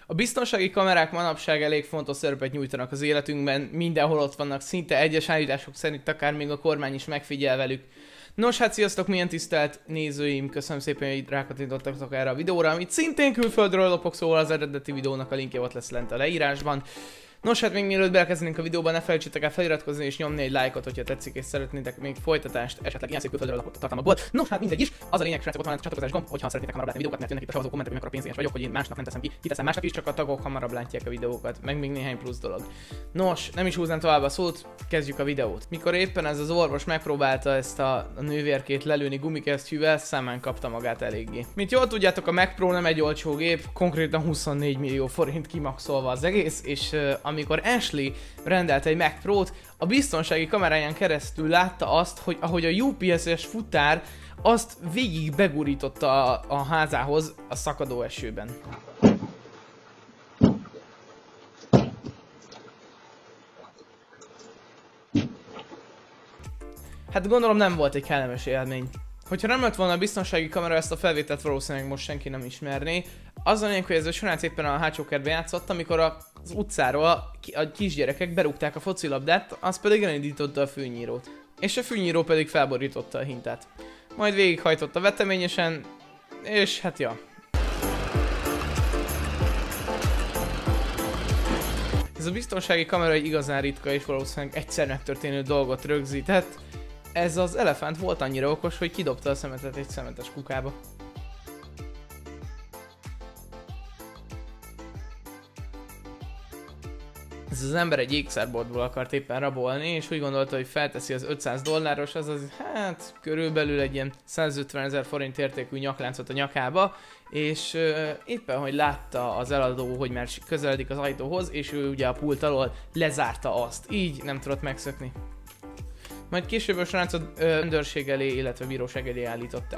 A biztonsági kamerák manapság elég fontos szerepet nyújtanak az életünkben, mindenhol ott vannak, szinte egyes állítások szerint akár még a kormány is megfigyel velük. Nos hát sziasztok, milyen tisztelt nézőim, köszönöm szépen, hogy rákattintottak erre a videóra, amit szintén külföldről lopok, szóval az eredeti videónak a linkje ott lesz lent a leírásban. Nos hát még mielőtt belekezdenénk a videóban, ne felejtsétek el feliratkozni és nyomni egy lájkot, hogyha tetszik és szeretnétek még folytatást, esetleg ilyen szép külföldről lopott tartalmakból. Nos hát mindegy is, az a lényeg, srácok, ott van a csatlakozás gomb, hogyha szeretnétek hamarabb látni videókat, mert jönnek itt a savazó kommentek, hogy mekkora pénzéhes vagyok, hogy én másnak nem teszem ki, kiteszem másnak is, csak a tagok hamarabb látják a videókat, meg még néhány plusz dolog. Nos, nem is húznám tovább a szót, kezdjük a videót. Mikor éppen ez az orvos megpróbálta ezt a nővérkét lelőni gumikesztyűvel, számán kapta magát eléggé. Mint jól tudjátok, a Mac Pro nem egy olcsó gép, konkrétan 24 millió forint kimaxolva az egész, és amikor Ashley rendelte egy Mac Pro-t, a biztonsági kameráján keresztül látta azt, hogy ahogy a UPS-es futár azt végig begurította a házához a szakadó esőben. Hát gondolom nem volt egy kellemes élmény. Hogyha nem lett volna a biztonsági kamera, ezt a felvételt valószínűleg most senki nem ismerné. Az a lényeg, hogy ez a srác éppen a hátsó kertbe játszott, amikor az utcáról a kisgyerekek berúgták a focilabdát, az pedig elindította a fűnyírót. És a fűnyíró pedig felborította a hintát. Majd végighajtotta veteményesen, és hát ja. Ez a biztonsági kamera egy igazán ritka és valószínűleg egyszer megtörténő dolgot rögzített. Ez az elefánt volt annyira okos, hogy kidobta a szemetet egy szemetes kukába. Ez az ember egy ékszerboltból akart éppen rabolni, és úgy gondolta, hogy felteszi az $500, azaz hát körülbelül egy ilyen 150 000 forint értékű nyakláncot a nyakába, és éppen hogy látta az eladó, hogy már közeledik az ajtóhoz, és ő ugye a pult alól lezárta azt, így nem tudott megszökni. Majd később a srácot rendőrség elé, illetve bíróság elé állították.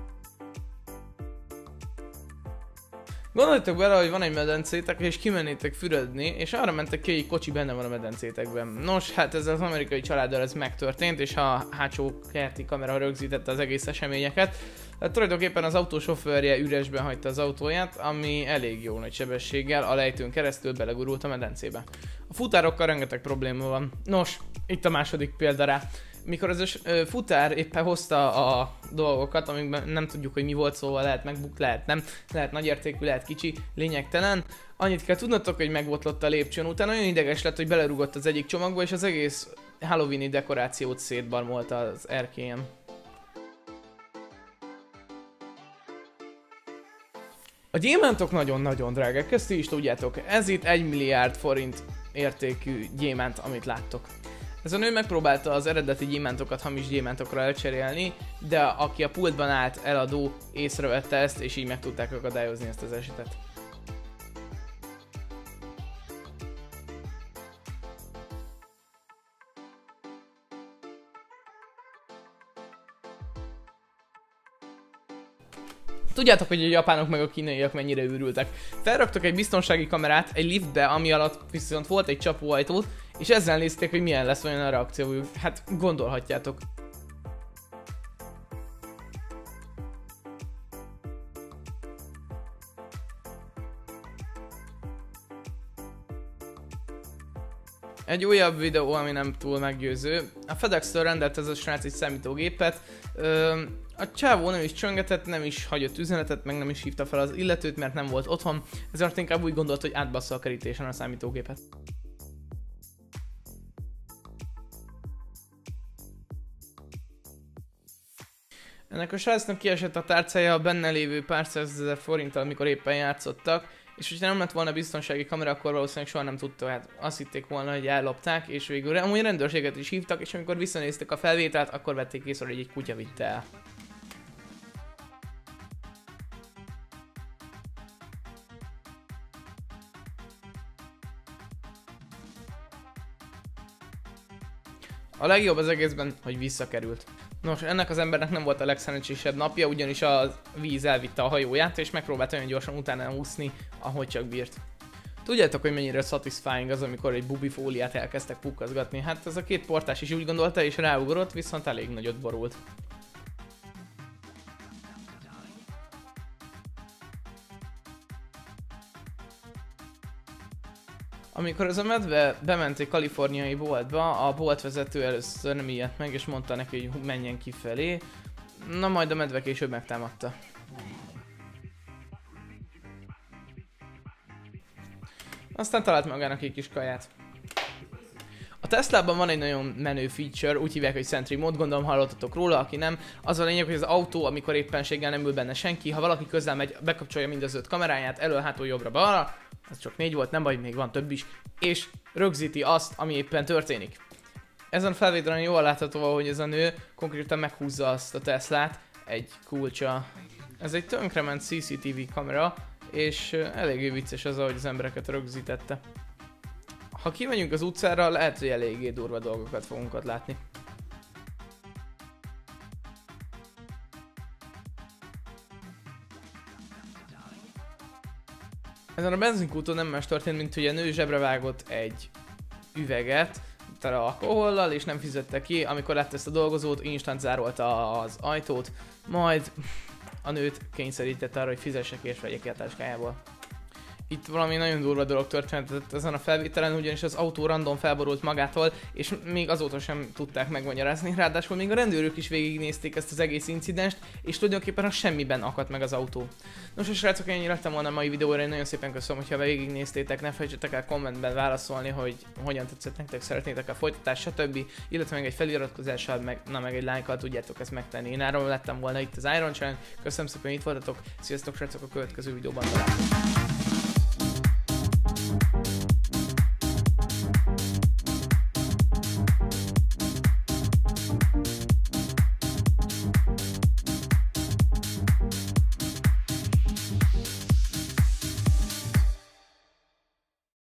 Gondoljatok bele, hogy van egy medencétek, és kimennétek fürödni, és arra mentek ki, hogy egy kocsi benne van a medencétekben. Nos, hát ez az amerikai családdal ez megtörtént, és a hátsó kerti kamera rögzítette az egész eseményeket. Hát tulajdonképpen az autósofőrje üresben hagyta az autóját, ami elég jó nagy sebességgel a lejtőn keresztül belegurult a medencébe. A futárokkal rengeteg probléma van. Nos, itt a második példa rá. Mikor az a futár éppen hozta a dolgokat, amikben nem tudjuk, hogy mi volt, szóval lehet MacBook, lehet nem, lehet nagyértékű, lehet kicsi, lényegtelen. Annyit kell tudnotok, hogy megbotlott a lépcsőn, utána olyan ideges lett, hogy belerúgott az egyik csomagba, és az egész Halloween-i dekorációt szétbarmolta az erkélyen. A gyémántok nagyon-nagyon drágák, ezt ti is tudjátok. Ez itt 1 milliárd forint értékű gyémánt, amit láttok. Ez a nő megpróbálta az eredeti gyémántokat hamis gyémántokra elcserélni, de aki a pultban állt eladó észrevette ezt, és így meg tudták akadályozni ezt az esetet. Tudjátok, hogy a japánok meg a kínaiak mennyire őrültek. Felraktak egy biztonsági kamerát egy liftbe, ami alatt viszont volt egy csapóajtó, és ezzel nézték, hogy milyen lesz olyan a reakciójuk. Hát gondolhatjátok. Egy újabb videó, ami nem túl meggyőző. A FedEx-től rendelt ez a srác egy számítógépet. A csávó nem is csöngetett, nem is hagyott üzenetet, meg nem is hívta fel az illetőt, mert nem volt otthon, ezért inkább úgy gondolt, hogy átbassza a kerítésen a számítógépet. Ennek a srácnak kiesett a tárcája a benne lévő pár százezer forinttal, amikor éppen játszottak, és hogyha nem lett volna biztonsági kamera, akkor valószínűleg soha nem tudta, hát azt hitték volna, hogy ellopták, és végül amúgy rendőrséget is hívtak, és amikor visszanéztek a felvételt, akkor vették észre, hogy egy kutya vitte el. A legjobb az egészben, hogy visszakerült. Nos, ennek az embernek nem volt a legszerencsésebb napja, ugyanis a víz elvitte a hajóját, és megpróbált olyan gyorsan utána úszni, ahogy csak bírt. Tudjátok, hogy mennyire satisfying az, amikor egy bubi fóliát elkezdtek pukkazgatni? Hát ez a két portás is úgy gondolta, és ráugrott, viszont elég nagyot borult. Amikor az a medve bement egy kaliforniai boltba, a boltvezető először nem ijedt meg, és mondta neki, hogy menjen kifelé. Na majd a medve később megtámadta. Aztán talált magának egy kis kaját. A Teslában van egy nagyon menő feature, úgy hívják, hogy Sentry Mode, gondolom hallottatok róla, aki nem. Az a lényeg, hogy az autó, amikor éppenséggel nem ül benne senki, ha valaki közel megy, bekapcsolja mind az 5 kameráját, elől, hátul, jobbra, balra, az csak 4 volt, nem baj, még van több is, és rögzíti azt, ami éppen történik. Ezen a felvételen jól látható, hogy ez a nő konkrétan meghúzza azt a Teslát egy kulcsa. Ez egy tönkrement CCTV kamera, és eléggé vicces az, ahogy az embereket rögzítette. Ha kimegyünk az utcára, lehet, hogy eléggé durva dolgokat fogunk ott látni. Ezen a benzinkúton nem más történt, mint hogy a nő zsebre vágott egy üveget tele alkohollal, és nem fizette ki. Amikor látta ezt a dolgozót, instant zárolta az ajtót, majd a nőt kényszerítette arra, hogy fizesse ki és vegye ki a táskájából. Itt valami nagyon durva dolog történt ezen a felvételen, ugyanis az autó random felborult magától, és még azóta sem tudták megmagyarázni. Ráadásul még a rendőrök is végignézték ezt az egész incidenst, és tulajdonképpen a semmiben akadt meg az autó. Nos, a srácok, ennyi lettem volna a mai videóra, én nagyon szépen köszönöm, hogyha végignéztétek, ne felejtsetek el kommentben válaszolni, hogy hogyan tetszett nektek, szeretnétek a folytatást, stb. Illetve meg egy feliratkozással, meg egy lájkkal tudjátok ezt megtenni. Én arról lettem volna itt az Iron Channel, köszönöm szépen, hogy itt voltatok, sziasztok srácok, a következő videóban találkozunk.